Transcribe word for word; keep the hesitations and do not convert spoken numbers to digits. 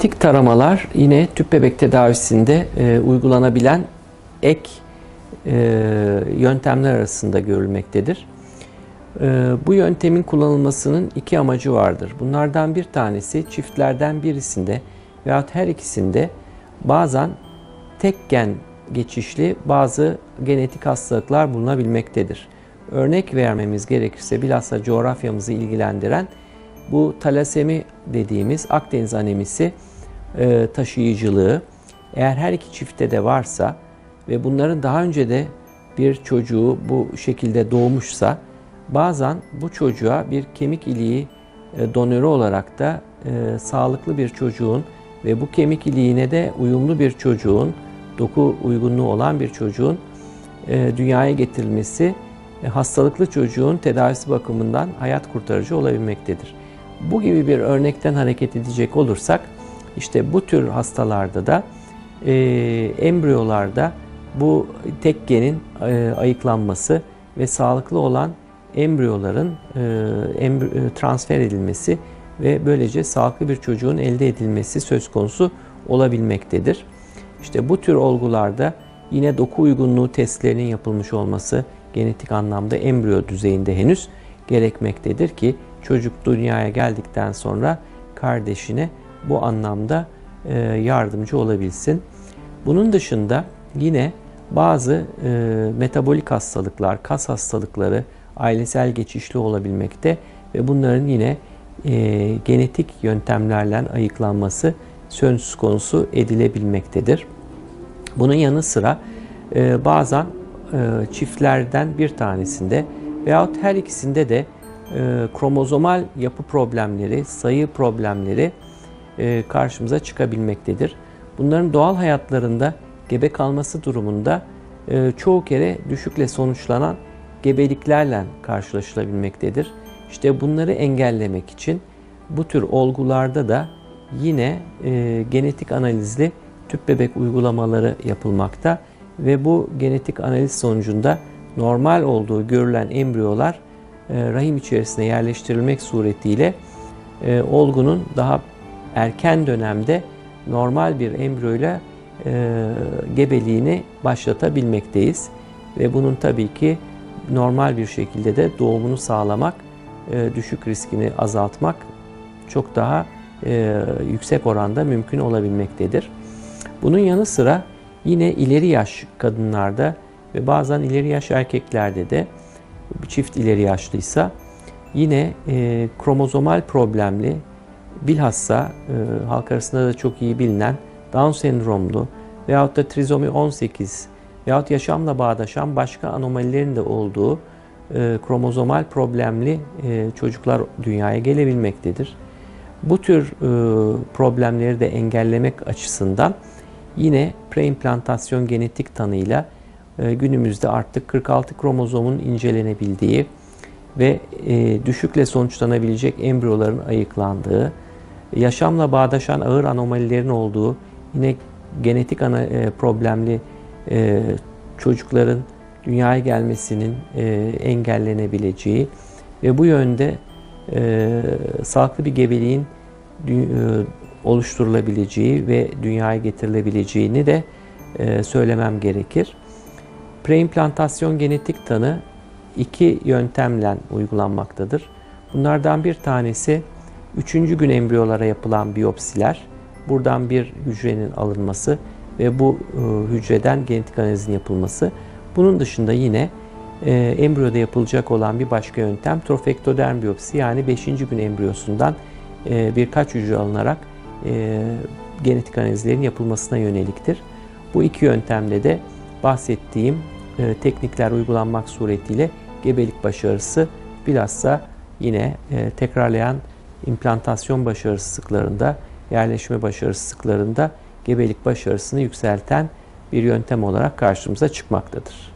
Genetik taramalar yine tüp bebek tedavisinde e, uygulanabilen ek e, yöntemler arasında görülmektedir. E, bu yöntemin kullanılmasının iki amacı vardır. Bunlardan bir tanesi çiftlerden birisinde veyahut her ikisinde bazen tek gen geçişli bazı genetik hastalıklar bulunabilmektedir. Örnek vermemiz gerekirse bilhassa coğrafyamızı ilgilendiren bu talasemi dediğimiz Akdeniz anemisi e, taşıyıcılığı eğer her iki çiftte de varsa ve bunların daha önce de bir çocuğu bu şekilde doğmuşsa bazen bu çocuğa bir kemik iliği e, donörü olarak da e, sağlıklı bir çocuğun ve bu kemik iliğine de uyumlu bir çocuğun, doku uygunluğu olan bir çocuğun e, dünyaya getirilmesi e, hastalıklı çocuğun tedavisi bakımından hayat kurtarıcı olabilmektedir. Bu gibi bir örnekten hareket edecek olursak, işte bu tür hastalarda da e, embriyolarda bu tek genin e, ayıklanması ve sağlıklı olan embriyoların e, embri, e, transfer edilmesi ve böylece sağlıklı bir çocuğun elde edilmesi söz konusu olabilmektedir. İşte bu tür olgularda yine doku uygunluğu testlerinin yapılmış olması genetik anlamda embriyo düzeyinde henüz gerekmektedir ki çocuk dünyaya geldikten sonra kardeşine bu anlamda e, yardımcı olabilsin. Bunun dışında yine bazı e, metabolik hastalıklar, kas hastalıkları ailesel geçişli olabilmekte ve bunların yine e, genetik yöntemlerle ayıklanması söz konusu edilebilmektedir. Bunun yanı sıra e, bazen e, çiftlerden bir tanesinde veyahut her ikisinde de e, kromozomal yapı problemleri, sayı problemleri e, karşımıza çıkabilmektedir. Bunların doğal hayatlarında gebe kalması durumunda e, çoğu kere düşükle sonuçlanan gebeliklerle karşılaşılabilmektedir. İşte bunları engellemek için bu tür olgularda da yine e, genetik analizli tüp bebek uygulamaları yapılmakta ve bu genetik analiz sonucunda normal olduğu görülen embriyolar e, rahim içerisine yerleştirilmek suretiyle e, olgunun daha erken dönemde normal bir embriyoyla e, gebeliğini başlatabilmekteyiz. Ve bunun tabii ki normal bir şekilde de doğumunu sağlamak, e, düşük riskini azaltmak çok daha e, yüksek oranda mümkün olabilmektedir. Bunun yanı sıra yine ileri yaş kadınlarda ve bazen ileri yaş erkeklerde de çift ileri yaşlıysa yine e, kromozomal problemli bilhassa e, halk arasında da çok iyi bilinen Down sendromlu veyahut da trizomi on sekiz veyahut yaşamla bağdaşan başka anomalilerin de olduğu e, kromozomal problemli e, çocuklar dünyaya gelebilmektedir. Bu tür e, problemleri de engellemek açısından yine preimplantasyon genetik tanıyla e, günümüzde artık kırk altı kromozomun incelenebildiği ve e, düşükle sonuçlanabilecek embriyoların ayıklandığı, yaşamla bağdaşan ağır anomalilerin olduğu, yine genetik ana, e, problemli e, çocukların dünyaya gelmesinin e, engellenebileceği ve bu yönde e, sağlıklı bir gebeliğin e, oluşturulabileceği ve dünyaya getirilebileceğini de e, söylemem gerekir. Preimplantasyon genetik tanı iki yöntemle uygulanmaktadır. Bunlardan bir tanesi üçüncü gün embriyolara yapılan biyopsiler. Buradan bir hücrenin alınması ve bu e, hücreden genetik analizin yapılması. Bunun dışında yine e, embriyoda yapılacak olan bir başka yöntem trofektoderm biyopsi, yani beşinci gün embriyosundan e, birkaç hücre alınarak e, genetik analizlerin yapılmasına yöneliktir. Bu iki yöntemde de bahsettiğim e, teknikler uygulanmak suretiyle gebelik başarısı bilhassa yine e, tekrarlayan implantasyon başarısızlıklarında, yerleşme başarısızlıklarında gebelik başarısını yükselten bir yöntem olarak karşımıza çıkmaktadır.